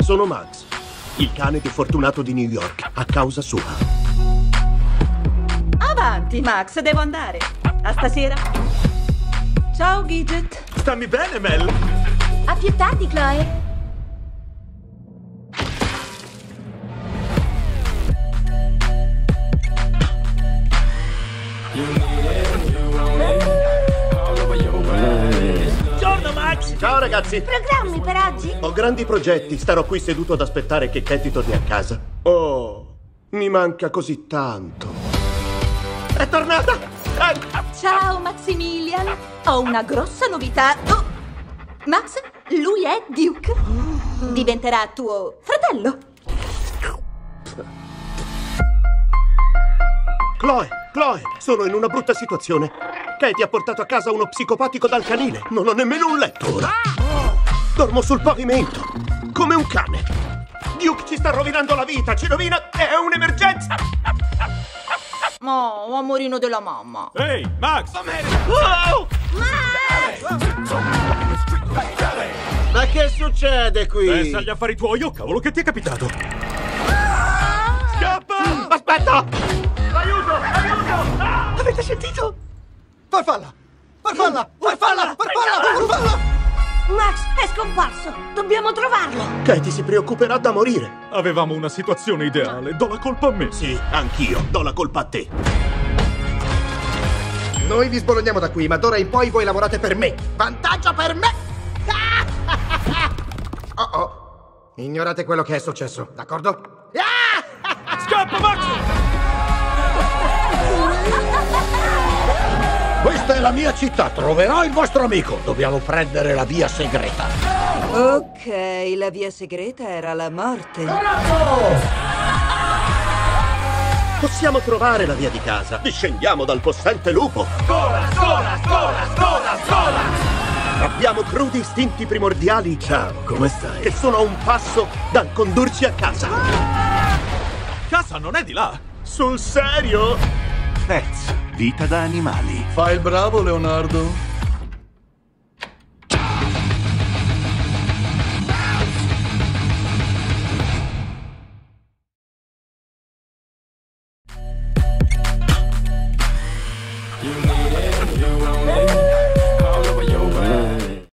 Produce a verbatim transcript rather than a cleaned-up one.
Sono Max, il cane più fortunato di New York, a causa sua. Avanti, Max, devo andare. A stasera. Ciao, Gidget. Stammi bene, Mel? A più tardi, Chloe. Buongiorno, Max! Ciao, ragazzi! Programmi per oggi? Ho grandi progetti, starò qui seduto ad aspettare che Katie torni a casa. Oh, mi manca così tanto. È tornata! Eh. Ciao, Maximilian. Ho una grossa novità. Oh. Max, lui è Duke. Diventerà tuo fratello. Chloe, Chloe, sono in una brutta situazione. Katie ha portato a casa uno psicopatico dal canile. Non ho nemmeno un letto ora. Dormo sul pavimento, come un cane. Duke ci sta rovinando la vita, ci rovina, è un'emergenza. Oh, amorino della mamma. Ehi, Max! Oh! Ma che succede qui? Pensa agli affari tuoi, oh cavolo, che ti è capitato? Scappa! Aspetta! Aiuto! Aiuto! Ah! Avete sentito? Farfalla! Farfalla! Farfalla! Farfalla! Farfalla! Max è scomparso! Dobbiamo trovarlo! Katie si preoccuperà da morire. Avevamo una situazione ideale, do la colpa a me. Sì, anch'io. Do la colpa a te. Noi vi sbologniamo da qui, ma d'ora in poi voi lavorate per me. Vantaggio per me! Oh oh. Ignorate quello che è successo, d'accordo? Scappa, Max! Questa è la mia città, troverò il vostro amico. Dobbiamo prendere la via segreta. Ok, la via segreta era la morte. Possiamo trovare la via di casa. Discendiamo dal possente lupo. Scola, scola, scola, scola, scola! Abbiamo crudi istinti primordiali. Ciao, come stai? Che sono a un passo dal condurci a casa. Casa non è di là. Sul serio? Pets, vita da animali. Fai il bravo, Leonardo.